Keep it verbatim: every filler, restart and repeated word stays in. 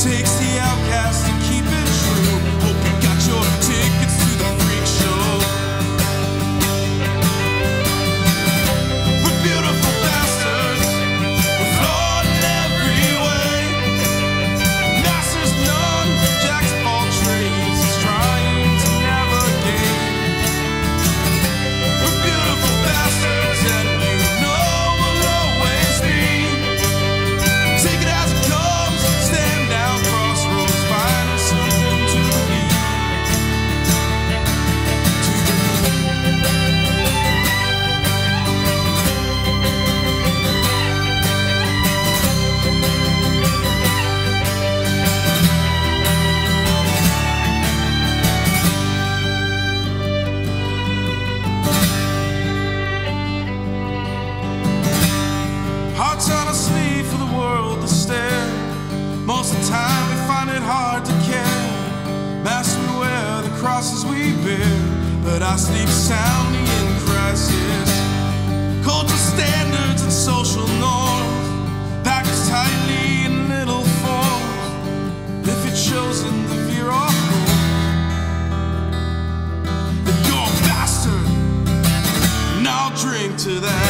takes the outcast to keep it true. Hope you got your tickets to the freak show. We're beautiful bastards, we're flawed in every way. Masters none, jacks of all trades, is trying to navigate. We're beautiful bastards, and you know we'll always be. Take it as it comes, stand down crossroads, find us something to believe. Hearts on our sleeve for the world to stare. Most of the time we find it hard to care. Master, we wear the crosses we bear, but I sleep soundly in crisis. Cultural standards and social norms pack us tightly in little forms. If you're chosen to veer off course, then you're a bastard, and I'll drink to that.